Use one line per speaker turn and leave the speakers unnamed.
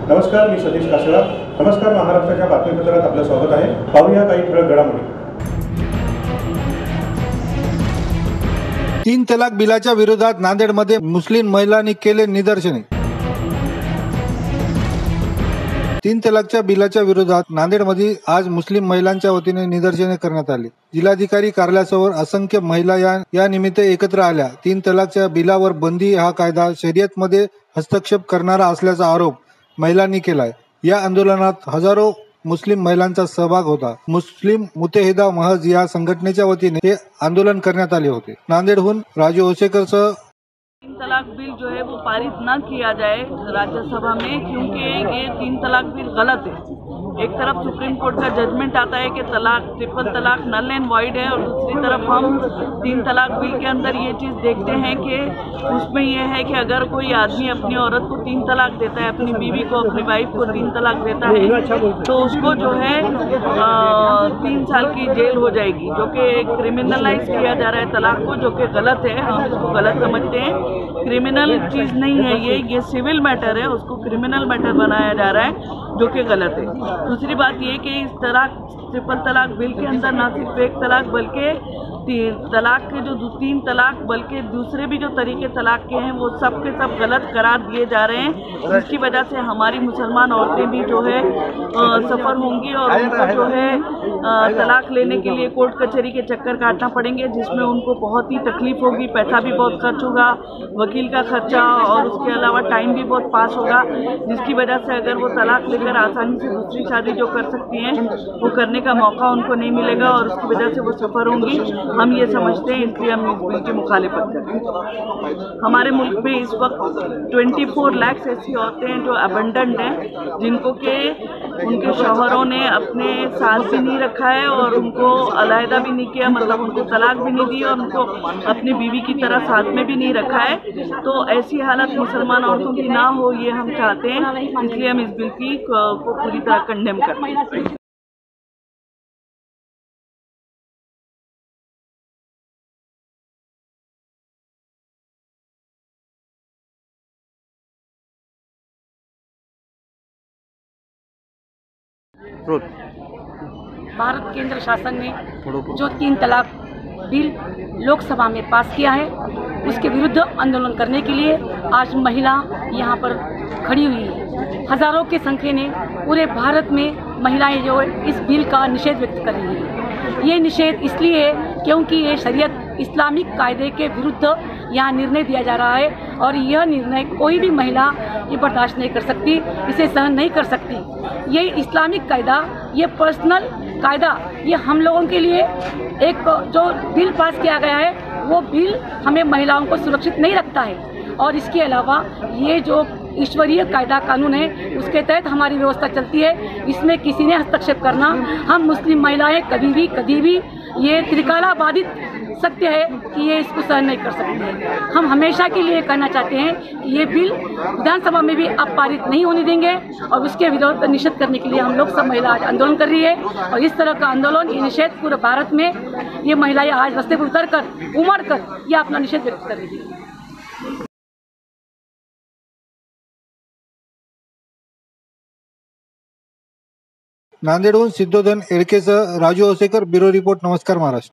नमस्कार, मी सतीश कासेळा. नमस्कार महाराष्ट्राच्या बातमीपत्रात आपलं स्वागत आहे. पाहूया काही ठळक घडामोडी.
3 तलाक बिलाच्या विरोधात नांदेडमध्ये मुस्लिम महिलांनी केले निदर्शने. 3 तलाकच्या बिलाच्या विरोधात नांदेडमध्ये आज मुस्लिम महिलांच्या वतीने निदर्शने करण्यात आली. जिल्हाधिकारी कार्यालयासमोर असंख्य महिला या निमित्त एकत्र आल्या. 3 तलाकच्या बिलावर बंदी हा कायदा शर्यतमध्ये हस्तक्षेप करणारा असल्याचा आरोप महिलांनी केलाय. या आंदोलनात हजारो मुस्लिम महिलांचा सहभाग होता. मुस्लिम मुत्तेहिदा महज या संघटनेच्या वतीने हे आंदोलन करण्यात आले होते. नांदेडहून राजू ओसेकरसह
3 तलाक बिल जो है वो पारित न किया जाए राज्यसभा में, क्योंकि ये 3 तलाक बिल गलत है। एक तरफ सुप्रीम कोर्ट का जजमेंट आता है कि तलाक, ट्रिपल तलाक नल एंड वॉइड है, और दूसरी तरफ हम 3 तलाक बिल के अंदर ये चीज़ देखते हैं कि उसमें ये है कि अगर कोई आदमी अपनी औरत को 3 तलाक देता है, अपनी बीवी को, अपनी वाइफ को 3 तलाक देता है, तो उसको जो है 3 साल की जेल हो जाएगी, जो कि क्रिमिनलाइज किया जा रहा है तलाक को, जो कि गलत है। हम इसको गलत समझते हैं। क्रिमिनल चीज़ नहीं है ये सिविल मैटर है, उसको क्रिमिनल मैटर बनाया जा रहा है, जो कि गलत है। दूसरी बात ये कि इस ट्रिपल तलाक बिल के अंदर ना सिर्फ एक तलाक बल्कि तलाक के जो 3 तलाक बल्कि दूसरे भी जो तरीके तलाक के हैं वो सब के सब गलत करार दिए जा रहे हैं, जिसकी वजह से हमारी मुसलमान औरतें भी जो है सफ़र होंगी और उनको जो है तलाक लेने के लिए कोर्ट कचहरी के चक्कर काटना पड़ेंगे, जिसमें उनको बहुत ही तकलीफ होगी, पैसा भी बहुत खर्च होगा, वकील का खर्चा, और उसके अलावा टाइम भी बहुत पास होगा, जिसकी वजह से अगर वो तलाक लेकर आसानी से दूसरी शादी जो कर सकती हैं वो करने का मौका उनको नहीं मिलेगा, और उसकी वजह से वो सफ़र होंगी। हम ये समझते हैं, इसलिए हम इस बिल की मुखालिफत करते हैं। हमारे मुल्क में इस वक्त 24 लाख ऐसी औरतें हैं जो अबंडेंट हैं, जिनको के उनके शौहरों ने अपने साथ भी नहीं रखा है और उनको अलहदा भी नहीं किया, मतलब उनको तलाक भी नहीं दी और उनको अपनी बीवी की तरह साथ में भी नहीं रखा है। तो ऐसी हालत मुसलमान औरतों की ना हो, ये हम चाहते हैं, इसलिए हम इस बिल की को पूरी तरह कंडेम करते हैं।
भारत केंद्र शासन ने जो 3 तलाक बिल लोकसभा में पास किया है, उसके विरुद्ध आंदोलन करने के लिए आज महिला यहाँ पर खड़ी हुई है। हजारों की संख्या ने पूरे भारत में महिलाएं जो इस बिल का निषेध व्यक्त कर रही है। ये निषेध इसलिए है क्योंकि ये शरीयत इस्लामिक कायदे के विरुद्ध यहाँ निर्णय दिया जा रहा है, और यह निर्णय कोई भी महिला ये बर्दाश्त नहीं कर सकती, इसे सहन नहीं कर सकती। ये इस्लामिक कायदा, ये पर्सनल कायदा, ये हम लोगों के लिए एक जो बिल पास किया गया है, वो बिल हमें महिलाओं को सुरक्षित नहीं रखता है। और इसके अलावा ये जो ईश्वरीय कायदा कानून है, उसके तहत हमारी व्यवस्था चलती है, इसमें किसी ने हस्तक्षेप करना, हम मुस्लिम महिलाएं कभी भी ये त्रिकाला बाधित सत्य है कि ये इसको सहन नहीं कर सकती है। हम हमेशा के लिए कहना चाहते हैं कि ये बिल विधानसभा में भी अब पारित नहीं होने देंगे, और उसके विरोध निषेध करने के लिए हम लोग सब महिला आज आंदोलन कर रही है। और इस तरह का आंदोलन, ये निषेध पूरे भारत में ये महिलाएं आज रास्ते पर उतर कर, उमड़ कर ये अपना निषेध व्यक्त कर रही है।
नांदेडहून सिद्धोधन एडकेसह राजू ओसेकर, ब्युरो रिपोर्ट. नमस्कार महाराष्ट्र.